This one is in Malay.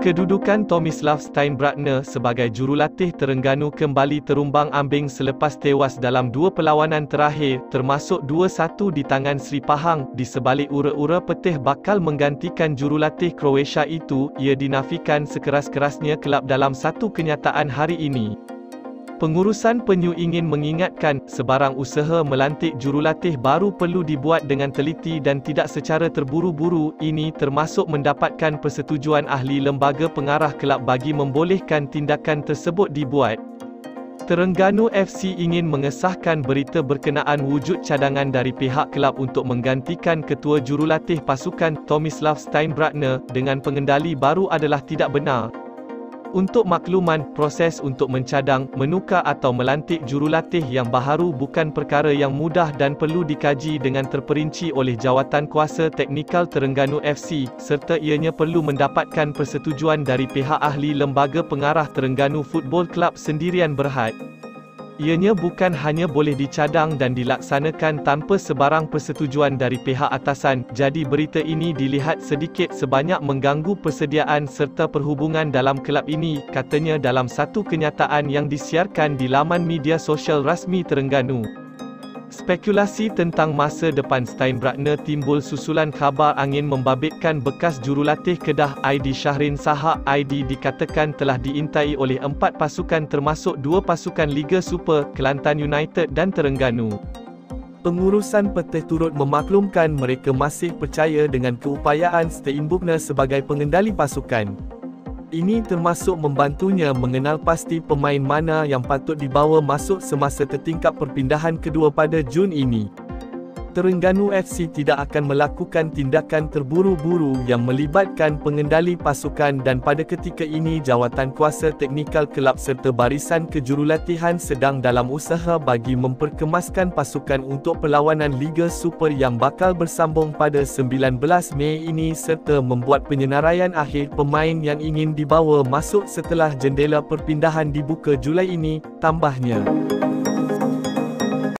Kedudukan Tomislav Steinbratner sebagai jurulatih Terengganu kembali terumbang-ambing selepas tewas dalam dua perlawanan terakhir, termasuk 2-1 di tangan Sri Pahang. Di sebalik ura-ura Petih bakal menggantikan jurulatih Croatia itu, ia dinafikan sekeras-kerasnya kelab dalam satu kenyataan hari ini. Pengurusan penyu ingin mengingatkan, sebarang usaha melantik jurulatih baru perlu dibuat dengan teliti dan tidak secara terburu-buru. Ini termasuk mendapatkan persetujuan ahli lembaga pengarah kelab bagi membolehkan tindakan tersebut dibuat. Terengganu FC ingin mengesahkan berita berkenaan wujud cadangan dari pihak kelab untuk menggantikan ketua jurulatih pasukan, Tomislav Steinbratner, dengan pengendali baru adalah tidak benar. Untuk makluman, proses untuk mencadang, menukar atau melantik jurulatih yang baharu bukan perkara yang mudah dan perlu dikaji dengan terperinci oleh Jawatan Kuasa Teknikal Terengganu FC, serta ianya perlu mendapatkan persetujuan dari pihak ahli lembaga pengarah Terengganu Football Club sendirian berhad. Ianya bukan hanya boleh dicadang dan dilaksanakan tanpa sebarang persetujuan dari pihak atasan, jadi berita ini dilihat sedikit sebanyak mengganggu persediaan serta perhubungan dalam kelab ini, katanya dalam satu kenyataan yang disiarkan di laman media sosial rasmi Terengganu. Spekulasi tentang masa depan Steinbratner timbul susulan khabar angin membabitkan bekas jurulatih Kedah, Aidi Syahrin Sahak. Aidi dikatakan telah diintai oleh 4 pasukan termasuk 2 pasukan Liga Super, Kelantan United dan Terengganu. Pengurusan Petih turut memaklumkan mereka masih percaya dengan keupayaan Steinbratner sebagai pengendali pasukan. Ini termasuk membantunya mengenal pasti pemain mana yang patut dibawa masuk semasa tertingkap perpindahan kedua pada Jun ini. Terengganu FC tidak akan melakukan tindakan terburu-buru yang melibatkan pengendali pasukan dan pada ketika ini Jawatan Kuasa Teknikal Kelab serta barisan kejurulatihan sedang dalam usaha bagi memperkemaskan pasukan untuk perlawanan Liga Super yang bakal bersambung pada 19 Mei ini serta membuat penyenaraian akhir pemain yang ingin dibawa masuk setelah jendela perpindahan dibuka Julai ini, tambahnya.